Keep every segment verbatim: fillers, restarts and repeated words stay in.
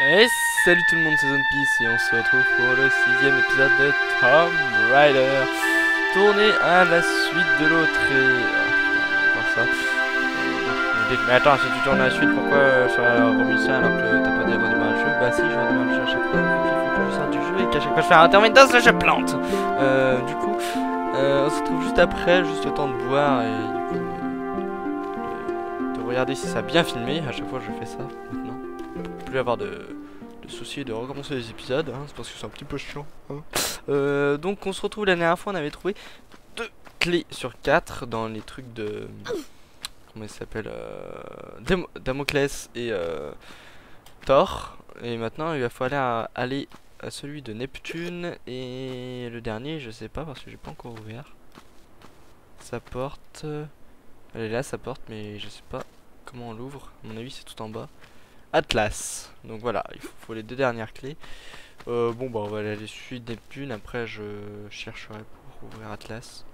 Et salut tout le monde, c'est ZonePeace et on se retrouve pour le sixième épisode de Tomb Raider, tourné à la suite de l'autre et... Oh, putain, ça. Vous dites, mais attends, si tu tournes à la suite, pourquoi euh, faire remis ça alors que t'as pas dit redémarrer le jeu? Bah si, je redémarre le jeu à chaque fois, vu qu'il faut que je sorte du jeu et qu'à chaque fois je fais un intermittence, je plante. Euh, du coup, euh, on se retrouve juste après, juste le temps de boire et du coup... Euh, de, de regarder si ça a bien filmé, à chaque fois je fais ça maintenant. Plus avoir de, de soucis de recommencer les épisodes, hein, c'est parce que c'est un petit peu chiant. Hein. Euh, donc on se retrouve la dernière fois, on avait trouvé deux clés sur quatre dans les trucs de... Comment il s'appelle euh, Damoclès et euh, Thor. Et maintenant il va falloir aller à celui de Neptune. Et le dernier je sais pas parce que j'ai pas encore ouvert. Sa porte... Elle est là sa porte mais je sais pas comment on l'ouvre. À mon avis c'est tout en bas. Atlas. Donc voilà, il faut, faut les deux dernières clés. Euh, bon bah on va aller suivre Neptune. Après je chercherai pour ouvrir Atlas.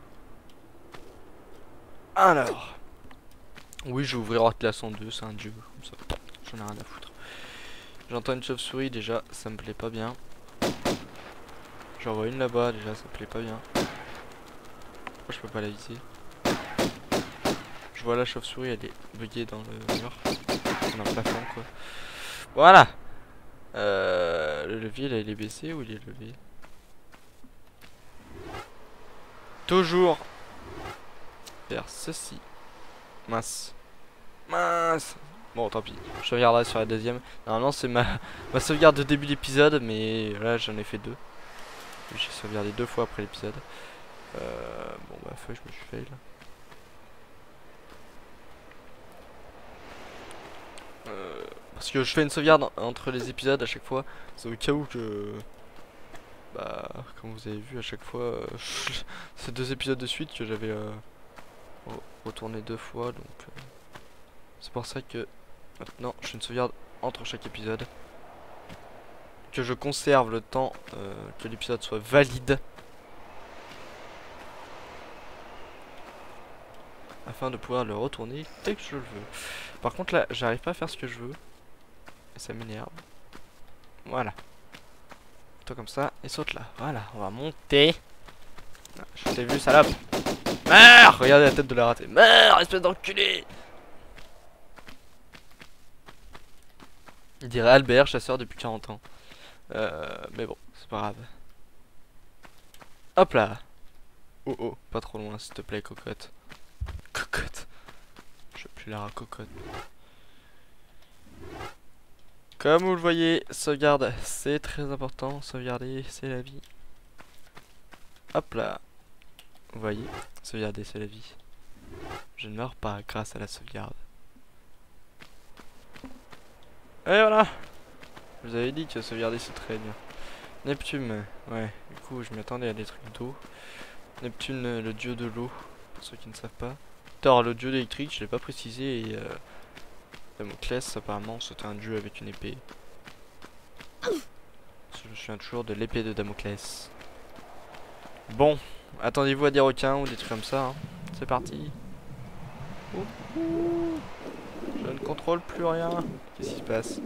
Alors. Oui, je vais ouvrir Atlas en deux, c'est un dieu. Comme ça, j'en ai rien à foutre. J'entends une chauve-souris déjà, ça me plaît pas bien. J'en vois une là-bas déjà, ça me plaît pas bien. Pourquoi je peux pas la viser? Je vois la chauve-souris, elle est buggée dans le mur. Dans le plafond quoi. Voilà. Euh, le levier là il est baissé ou il est levé? Toujours faire ceci. Mince. Mince. Bon tant pis. Je sauvegarderai sur la deuxième. Normalement c'est ma, ma sauvegarde de début d'épisode. Mais là j'en ai fait deux. J'ai sauvegardé deux fois après l'épisode. euh, Bon bah feu je me suis fail. Euh, parce que je fais une sauvegarde entre les épisodes à chaque fois. C'est au cas où que... Bah, comme vous avez vu à chaque fois, euh, c'est deux épisodes de suite que j'avais euh, retourné deux fois, donc euh, c'est pour ça que maintenant je fais une sauvegarde entre chaque épisode, que je conserve le temps euh, que l'épisode soit valide, afin de pouvoir le retourner dès que je le veux. Par contre là, j'arrive pas à faire ce que je veux, et ça m'énerve. Voilà. Toi comme ça, et saute là. Voilà, on va monter. Ah, je t'ai vu, salope. Meurs! Regardez la tête de la ratée. Meurs, espèce d'enculé! Il dirait Albert, chasseur depuis quarante ans. Euh, mais bon, c'est pas grave. Hop là! Oh oh, pas trop loin, s'il te plaît, cocotte. Cocotte. Je veux plus la cocotte. Comme vous le voyez, sauvegarde, c'est très important. Sauvegarder, c'est la vie. Hop là. Vous voyez, sauvegarder, c'est la vie. Je ne meurs pas grâce à la sauvegarde. Et voilà. Je vous avais dit que sauvegarder c'est très bien. Neptune, ouais, du coup je m'attendais à des trucs d'eau. Neptune, le dieu de l'eau, pour ceux qui ne savent pas. Thor, le dieu d'électrique, je l'ai pas précisé. Et euh, Damoclès, apparemment, c'était un dieu avec une épée. Je me souviens toujours de l'épée de Damoclès. Bon, attendez-vous à des requins ou des trucs comme ça. Hein. C'est parti. Oh, oh. Je ne contrôle plus rien. Qu'est-ce qui se passe?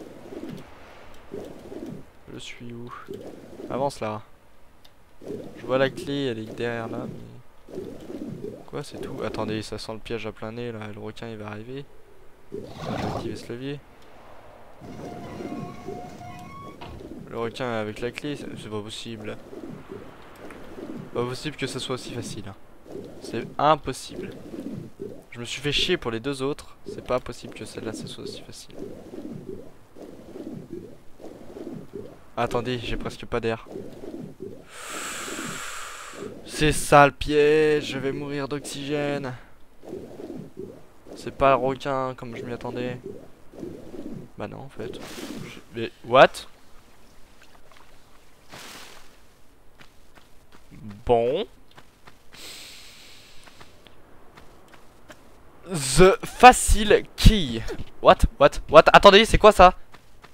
Je suis où? Avance là. Je vois la clé, elle est derrière là, mais... Quoi, c'est tout? Attendez, ça sent le piège à plein nez là, le requin il va arriver. Je vais activer ce levier. Le requin avec la clé, c'est pas possible. Pas possible que ça soit aussi facile. Hein. C'est impossible. Je me suis fait chier pour les deux autres. C'est pas possible que celle-là ça soit aussi facile. Attendez, j'ai presque pas d'air. C'est ça le piège, je vais mourir d'oxygène. C'est pas le requin comme je m'y attendais. Bah non en fait. Je... Mais what? Bon. The facile key. What? What? What? Attendez, c'est quoi ça?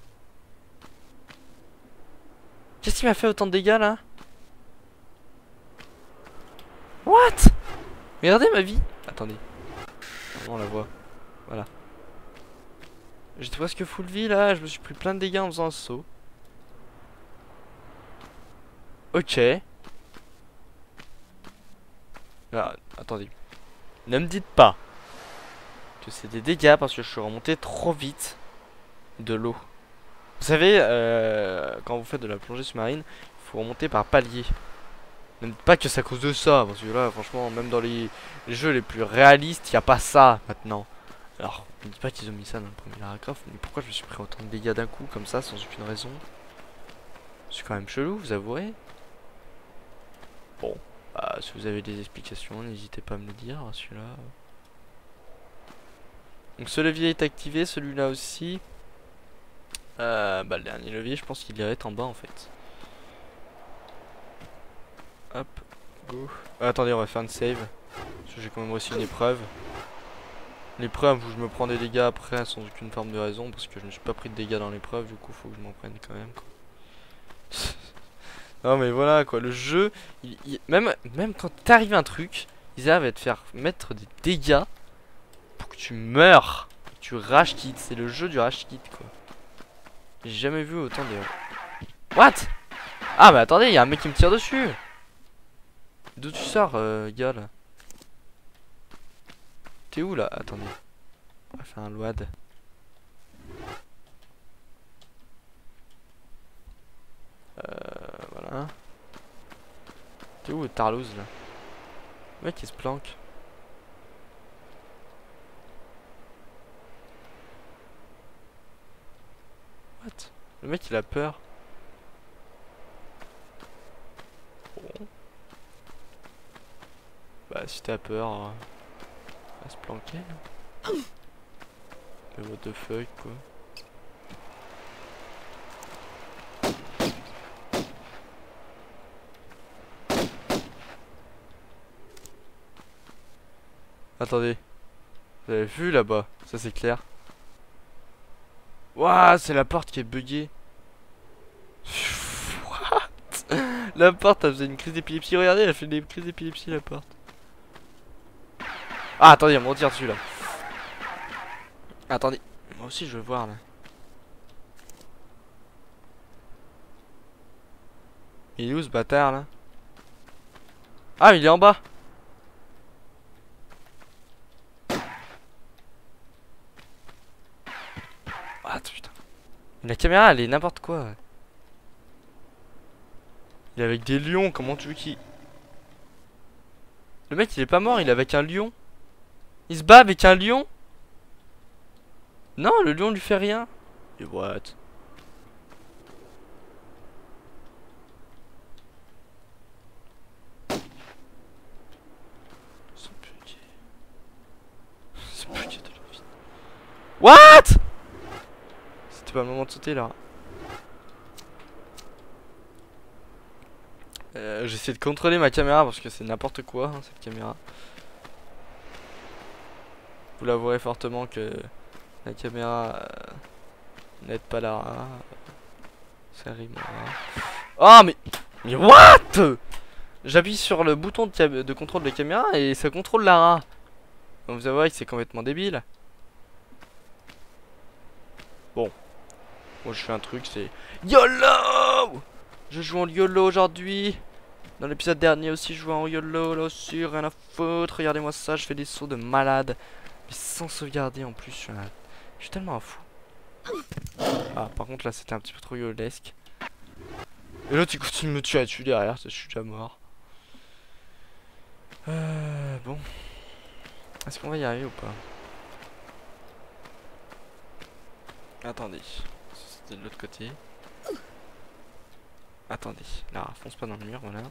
Qu'est-ce qui m'a fait autant de dégâts là? What? Regardez ma vie. Attendez. On la voit. Voilà. J'étais presque full vie là, je me suis pris plein de dégâts en faisant un saut. Ok. Ah, attendez. Ne me dites pas que c'est des dégâts parce que je suis remonté trop vite de l'eau. Vous savez, euh, quand vous faites de la plongée sous-marine, il faut remonter par palier. Ne me dites pas que c'est à cause de ça, parce que là, franchement, même dans les, les jeux les plus réalistes, il n'y a pas ça maintenant. Alors, ne me dites pas qu'ils ont mis ça dans le premier paragraphe, mais pourquoi je me suis pris autant de dégâts d'un coup, comme ça, sans aucune raison? C'est quand même chelou, vous avouerez. Bon, bah, si vous avez des explications, n'hésitez pas à me le dire, celui-là. Donc ce levier est activé, celui-là aussi. Euh, bah le dernier levier, je pense qu'il irait être en bas en fait. Hop, go. Ah, attendez, on va faire une save. Parce que j'ai quand même aussi une épreuve. L'épreuve où je me prends des dégâts après sans aucune forme de raison. Parce que je me suis pas pris de dégâts dans l'épreuve, du coup faut que je m'en prenne quand même quoi. Non mais voilà quoi, le jeu, il, il, même, même quand t'arrives un truc, ils arrivent à te faire mettre des dégâts pour que tu meurs. Que tu rage quit, c'est le jeu du rage quit quoi. J'ai jamais vu autant de... What? Ah mais attendez, il y a un mec qui me tire dessus. D'où tu sors, euh, gars là? T'es où là? Attendez. On va faire un load. Euh, voilà. T'es où, Tarlouse là? Le mec il se planque. What? Le mec il a peur. Bon. Bah si t'as peur, euh, va se planquer. Mais what the fuck quoi. Attendez. Vous avez vu là-bas? Ça c'est clair. Waouh, c'est la porte qui est buggée. What? La porte elle faisait une crise d'épilepsie. Regardez, elle fait des crises d'épilepsie la porte. Ah attendez, on me retire dessus là. Attendez, moi aussi je veux voir là. Il est où ce bâtard là? Ah il est en bas. Ah putain. La caméra elle est n'importe quoi. Il est avec des lions, comment tu veux qu'il... Le mec il est pas mort, il est avec un lion. Il se bat avec un lion? Non, le lion lui fait rien. Et what? C'est bugué. C'est bugué de la vie. What? C'était pas le moment de sauter là. Euh, J'essaie de contrôler ma caméra parce que c'est n'importe quoi hein, cette caméra. Vous l'avouerez fortement que la caméra euh, n'aide pas la Lara. Ça rime. Oh mais... Mais what? J'appuie sur le bouton de, de contrôle de caméra et ça contrôle Lara. Donc vous avouerez que c'est complètement débile. Bon. Moi je fais un truc, c'est... YOLO! Je joue en YOLO aujourd'hui. Dans l'épisode dernier aussi je jouais en YOLO là aussi, rien à foutre. Regardez-moi ça, je fais des sauts de malade. Mais sans sauvegarder en plus, je suis, un... je suis tellement un fou. Ah par contre là c'était un petit peu trop yolesque. Et l'autre il continue de me tuer dessus derrière, je suis déjà mort. Euh, bon. Est-ce qu'on va y arriver ou pas? Attendez. C'était de l'autre côté. Attendez. Là, fonce pas dans le mur, voilà.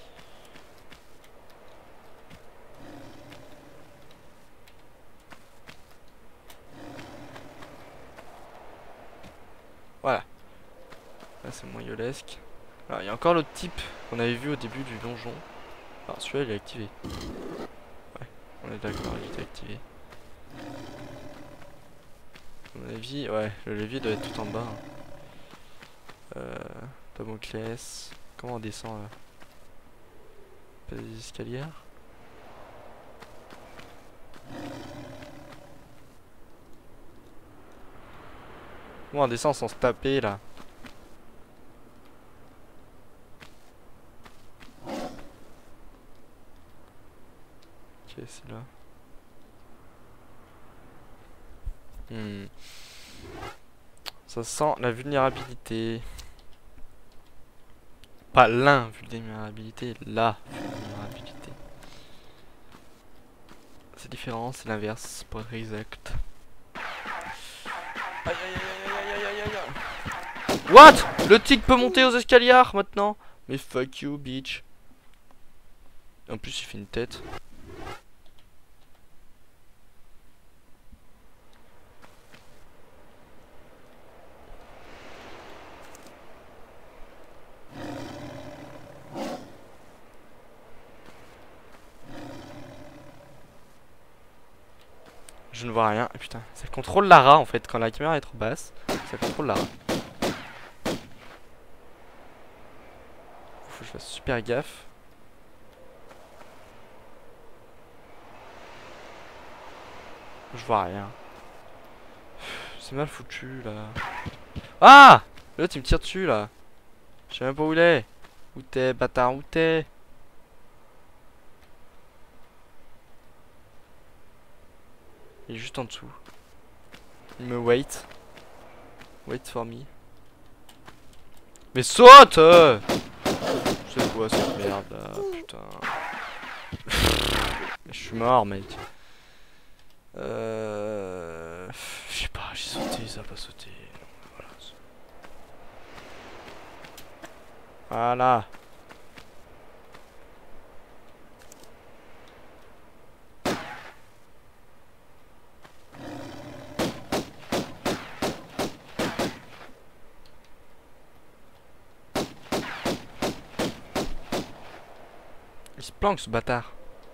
Voilà. Là c'est moins yolesque. Alors il y a encore l'autre type qu'on avait vu au début du donjon. Alors celui-là il est activé. Ouais, on est d'accord, il est activé. À mon avis, ouais, le levier doit être tout en bas. Hein. Euh, Damoclès. Comment on descend là? Pas des escaliers? Comment on descend sans se taper là? Ok, c'est là. Hmm. Ça sent la vulnérabilité. Pas l'invulnérabilité, la vulnérabilité. C'est différent, c'est l'inverse, pas exact. Aïe aïe aïe aïe aïe aïe aïe. What? Le tigre peut monter aux escaliers maintenant? Mais fuck you, bitch. En plus, il fait une tête. Je ne vois rien. Et putain, ça contrôle Lara en fait. Quand la caméra est trop basse, ça contrôle Lara. Faut que je fasse super gaffe. Je vois rien. C'est mal foutu là. Ah! L'autre il me tire dessus là. Je sais même pas où il est. Où t'es, bâtard, où t'es? Il est juste en dessous. Il me wait. Wait for me. Mais saute! euh C'est quoi cette merde là? Putain. Mais je suis mort, mec. Euh... Je sais pas, j'ai sauté, ça a pas sauté. Voilà. Voilà. Il se planque ce bâtard.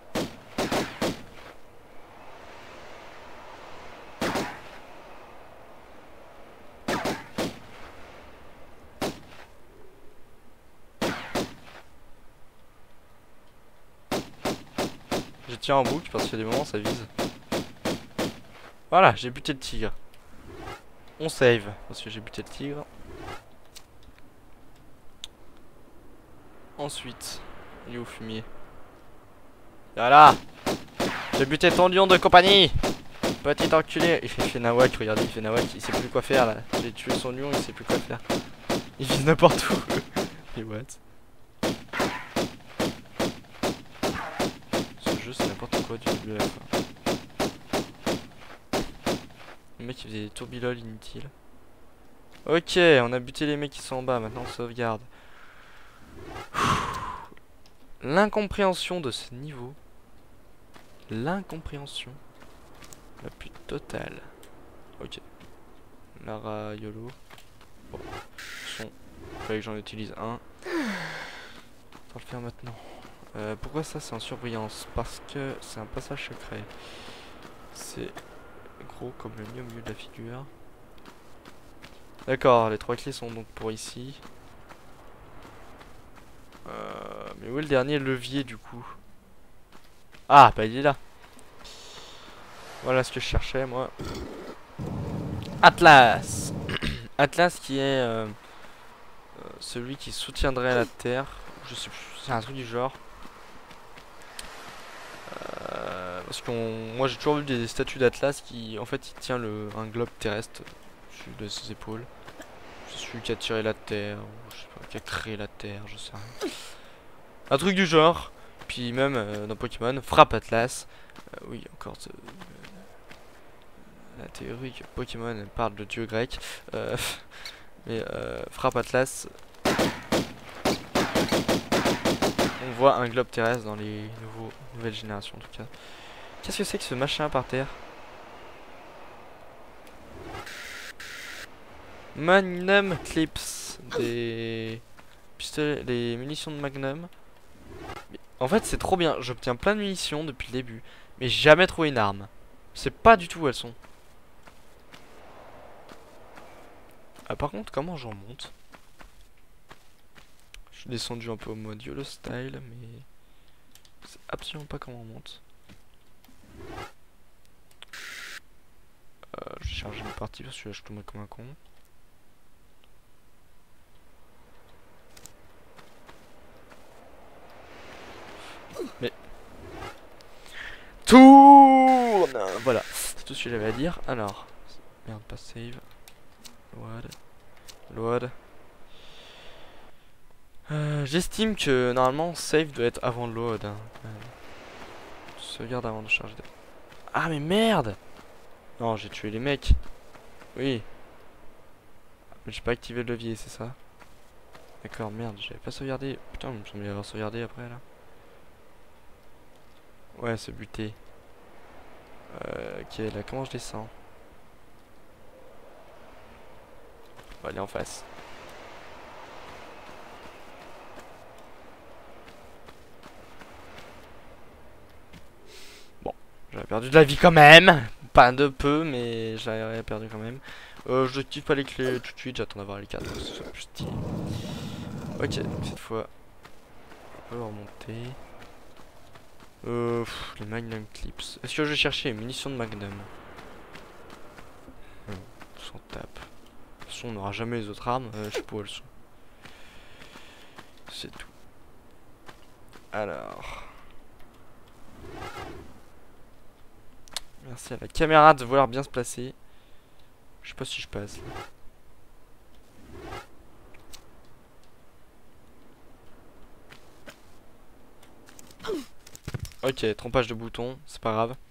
Je tiens en boucle parce qu'il y a des moments ça vise. Voilà, j'ai buté le tigre. On save parce que j'ai buté le tigre. Ensuite, il est au fumier. Voilà. J'ai buté ton lion de compagnie. Petit enculé. Il fait, il fait nawak, regardez, il fait nawak, il sait plus quoi faire là. J'ai tué son lion, il sait plus quoi faire. Il vise n'importe où. Et what? Ce jeu c'est n'importe quoi du début à la fin. Le mec il faisait des tourbilol inutiles. Ok, on a buté les mecs qui sont en bas, maintenant on sauvegarde. L'incompréhension de ce niveau. L'incompréhension la plus totale. Ok. Lara YOLO. Bon. Son. Fallait que j'en utilise un. On va le faire maintenant. Euh, pourquoi ça c'est en surbrillance? Parce que c'est un passage secret. C'est gros comme le nid au milieu de la figure. D'accord, les trois clés sont donc pour ici. Euh, mais où est le dernier levier du coup? Ah, bah il est là. Voilà ce que je cherchais moi. Atlas. Atlas qui est euh, euh, celui qui soutiendrait la Terre. Je sais plus, c'est un truc du genre. Euh, parce qu'on, moi j'ai toujours vu des statues d'Atlas qui, en fait, il tient le, un globe terrestre au-dessus de ses épaules. C'est celui qui a tiré la Terre, ou je sais pas, qui a créé la Terre, je sais rien. Un truc du genre. Puis même euh, dans Pokémon, frappe Atlas. Euh, oui, encore euh, la théorie que Pokémon parle de dieu grec. Euh, mais euh, frappe Atlas. On voit un globe terrestre dans les nouveaux, nouvelles générations en tout cas. Qu'est-ce que c'est que ce machin par terre? Magnum Clips. Des pistolets, des munitions de Magnum. En fait c'est trop bien, j'obtiens plein de munitions depuis le début. Mais j'ai jamais trouvé une arme. Je sais pas du tout où elles sont. Ah par contre comment j'en monte? Je suis descendu un peu au mode YOLO style mais c'est absolument pas comment on monte. Euh, je vais charger une partie parce que là je tombe comme un con. voilà, c'est tout ce que j'avais à dire. Alors, merde, pas save. Load. Load. Euh, J'estime que normalement save doit être avant le load. Hein. Sauvegarde avant de charger. De... Ah mais merde! Non, j'ai tué les mecs. Oui. Mais j'ai pas activé le levier, c'est ça? D'accord, merde, j'avais pas sauvegardé. Putain, il me semblait avoir sauvegardé après là. Ouais, c'est buté. Euh, ok, là, comment je descends? On va aller en face. Bon, j'avais perdu de la vie quand même. Pas de peu, mais j'avais perdu quand même. Euh, je n'active pas les clés tout de suite, j'attends d'avoir les cartes pour que ce soit plus stylé. Ok, cette fois, on peut remonter. Euh, pff, les Magnum Clips. Est-ce que je vais chercher les munitions de Magnum? Hum, on s'en tape. De toute façon, on n'aura jamais les autres armes. Euh, je sais pas où elles sont. C'est tout. Alors. Merci à la caméra de vouloir bien se placer. Je sais pas si je passe. Ok, trompage de bouton, c'est pas grave.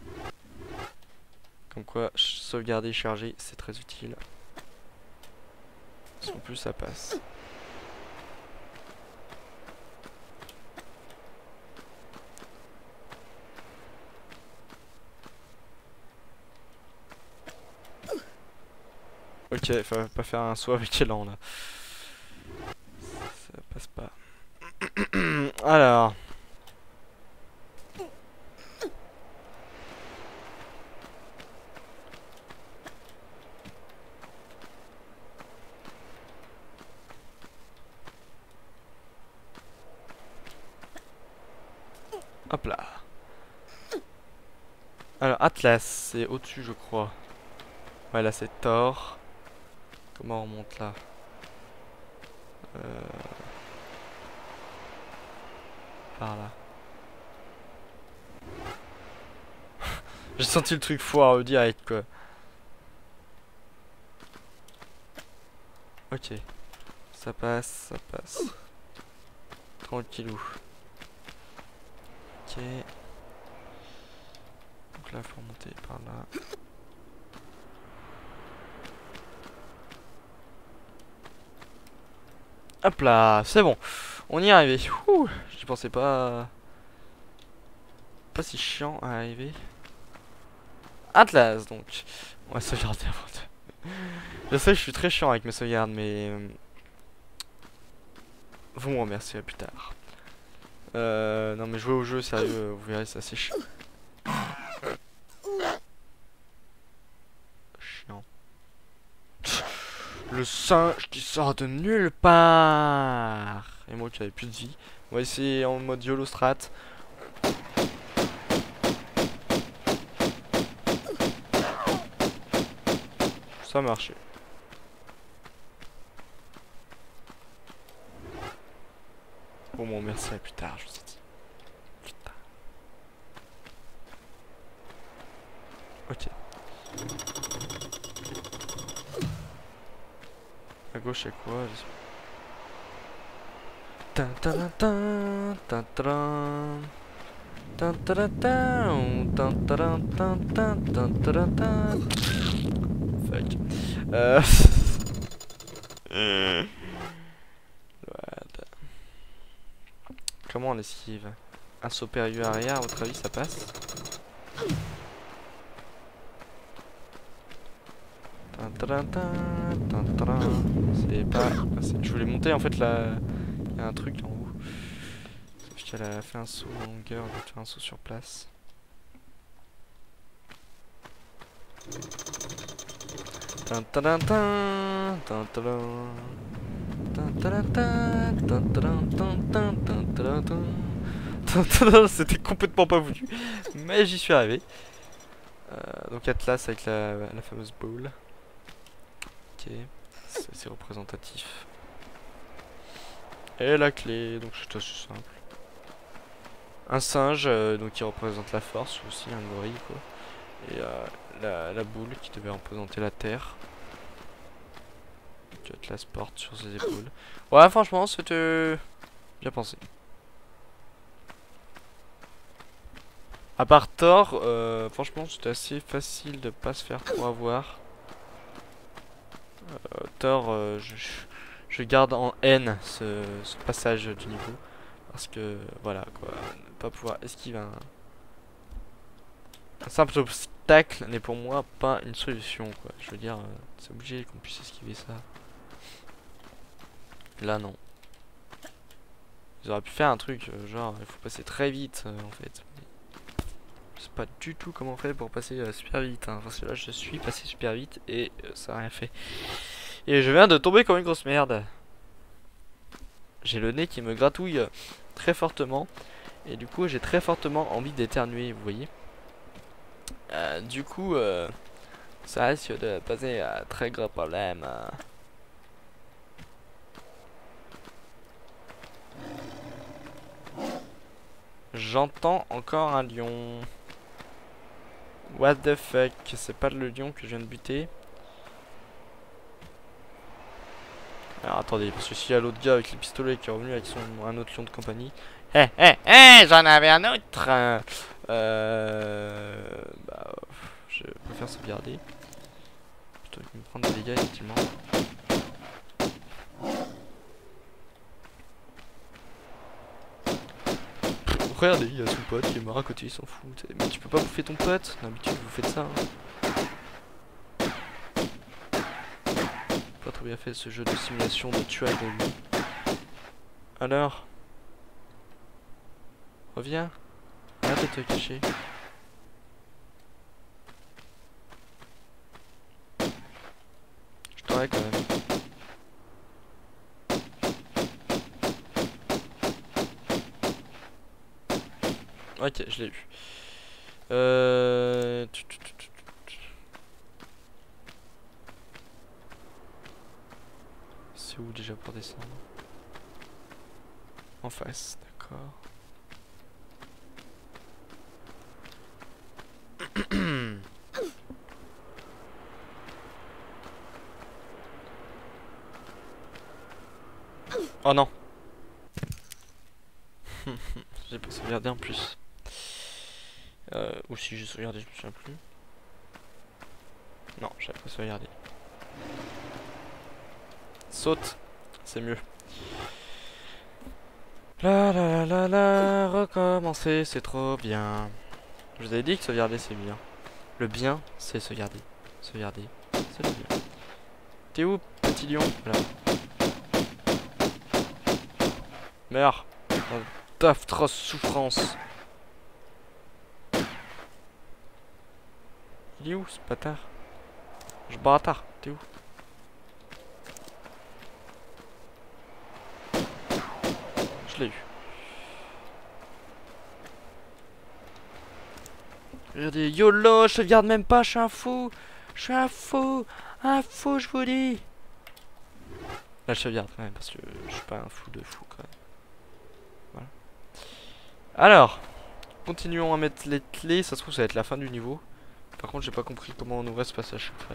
Comme quoi, sauvegarder et charger, c'est très utile. En plus, ça passe. Ok, faut pas faire un saut avec élan là. Ça passe pas. Alors. Hop là. Alors, Atlas, c'est au-dessus, je crois. Ouais, là, c'est Thor. Comment on remonte là? euh... Par là. J'ai senti le truc foireux direct, quoi. Ok. Ça passe, ça passe. Tranquillou. Ok. Donc là, il faut remonter par là. Hop là, c'est bon. On y est arrivé. J'y pensais pas. Pas si chiant à arriver. Atlas, donc. On va sauvegarder avant de... Je sais que je suis très chiant avec mes sauvegardes, mais... Vous me remercierez plus tard. Euh... Non mais jouer au jeu, sérieux, vous verrez, c'est assez chiant. Chiant. Le singe qui sort de nulle part. Et moi qui avais plus de vie. On va essayer en mode YOLO strat. Ça a marché. Bon, bon, merci à plus tard, je vous ai dit. Putain. Ok. À gauche, c'est quoi? Tin tin tin tin tin tin tin tin tin tin tin tin. Fuck. Euh... Comment on esquive? Un saut périlleux arrière, à votre avis, ça passe? C'est pas... Je voulais monter, en fait, là... Il y a un truc en haut. Sauf qu'elle a fait un saut en longueur, je vais faire un saut sur place. C'était complètement pas voulu, mais j'y suis arrivé. Euh, donc Atlas avec la, la fameuse boule. Ok, c'est représentatif. Et la clé, donc c'est assez simple. Un singe, euh, donc qui représente la force, aussi un gorille quoi. Et euh, la, la boule qui devait représenter la terre. Tu te la porte sur ses épaules. Ouais, franchement, c'était bien pensé. À part Thor, euh, franchement, c'était assez facile de pas se faire trop avoir. Euh, Thor, euh, je, je garde en haine ce, ce passage du niveau. Parce que, voilà, quoi, ne pas pouvoir esquiver un, un simple obstacle n'est pour moi pas une solution, quoi. Je veux dire, euh, c'est obligé qu'on puisse esquiver ça. Là, non. Ils auraient pu faire un truc, euh, genre, il faut passer très vite, euh, en fait. Je sais pas du tout comment on fait pour passer euh, super vite, hein, parce que là, je suis passé super vite et euh, ça a rien fait. Et je viens de tomber comme une grosse merde. J'ai le nez qui me gratouille euh, très fortement. Et du coup, j'ai très fortement envie d'éternuer, vous voyez. Euh, du coup, euh, ça risque de poser un très gros problème. Euh. J'entends encore un lion. What the fuck, c'est pas le lion que je viens de buter. Alors attendez, parce que s'il y a l'autre gars avec le pistolet qui est revenu avec son un autre lion de compagnie. Hé hé hé, j'en avais un autre. Euh... Bah... Je préfère sauvegarder. Plutôt que de me prendre des dégâts, effectivement. Regardez, il y a son pote qui est mort à côté, il s'en fout. Mais tu peux pas bouffer ton pote. D'habitude, vous faites ça. Hein. Pas trop bien fait ce jeu de simulation de tuage de lui. Alors, reviens. Arrête de te cacher. Je t'aurais quand même. Ok, je l'ai eu. Euh... C'est où déjà pour descendre? En face, d'accord. Oh non. J'ai pas sauvegardé en plus. Euh, ou si j'ai sauvegardé, je me souviens plus. Non, j'avais pas sauvegardé. Saute, c'est mieux. La la la la, recommencer, c'est trop bien. Je vous avais dit que sauvegarder c'est bien. Le bien, c'est sauvegarder. Sauvegarder, c'est le bien. T'es où, petit lion? Voilà. Meurs dans d'atroces souffrances. Il est où ce bâtard? Je bâtard, t'es où? Je l'ai eu. Regardez, YOLO, je sauvegarde même pas, je suis un fou. Je suis un fou. Un fou, je vous dis. Là, je sauvegarde quand même, parce que je suis pas un fou de fou quand même. Voilà. Alors, continuons à mettre les clés. Ça se trouve, ça va être la fin du niveau. Par contre, j'ai pas compris comment on ouvrait ce passage secret.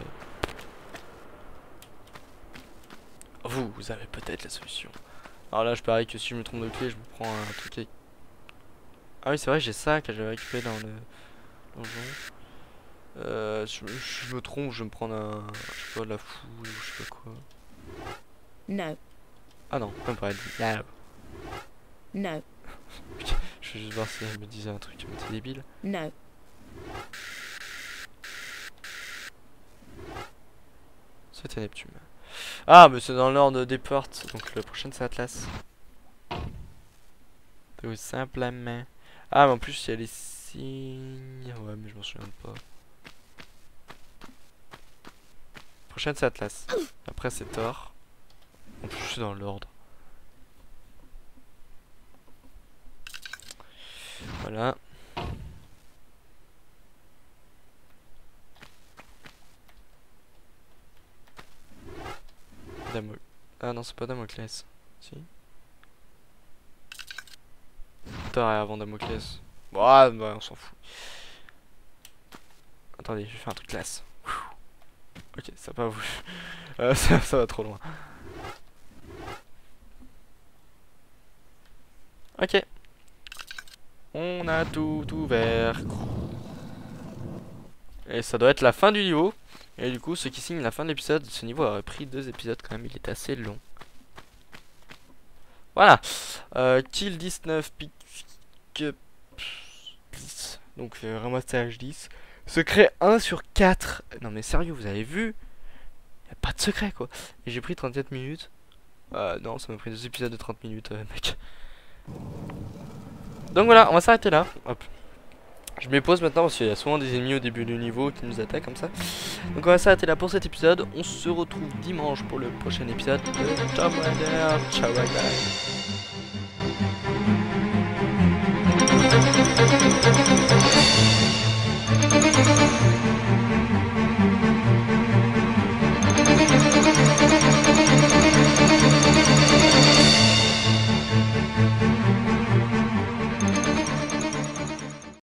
Vous, vous avez peut-être la solution. Alors là, je parie que si je me trompe de clé, je me prends un truc avec... Ah oui, c'est vrai, j'ai ça que j'avais récupéré dans le donjon. Euh, je, je me trompe, je vais me prendre un... Je sais pas, de la fouille ou je sais pas quoi. No. Ah non, même pas, elle dit no. No. Je vais juste voir si elle me disait un truc, mais c'est débile. No. C'était Neptune. Ah, mais c'est dans l'ordre des portes, donc le prochain c'est Atlas. Tout simplement. Ah, mais en plus il y a les signes. Ouais, mais je m'en souviens pas. Prochaine c'est Atlas. Après c'est Thor. En plus c'est dans l'ordre. Voilà. Damo... Ah non, c'est pas Damoclès. Si. Thor est avant Damoclès. Bon, ah, bah, on s'en fout. attendez, je fais un truc classe. Ok, ça va pas vous. Euh, ça, ça va trop loin. Ok. On a tout ouvert. Et ça doit être la fin du niveau. Et du coup, ce qui signe la fin de l'épisode, ce niveau aurait pris deux épisodes quand même, il est assez long. Voilà. Euh, kill dix-neuf, pick dix. Donc euh, ramassage dix. Secret un sur quatre. Non mais sérieux, vous avez vu? Y a pas de secret quoi. Et j'ai pris trente-quatre minutes. Euh, non, ça m'a pris deux épisodes de trente minutes, euh, mec. Donc voilà, on va s'arrêter là. Hop. Je me pose maintenant parce qu'il y a souvent des ennemis au début du niveau qui nous attaquent comme ça. Donc on va s'arrêter là pour cet épisode. On se retrouve dimanche pour le prochain épisode de Tomb Raider. Ciao, bye bye.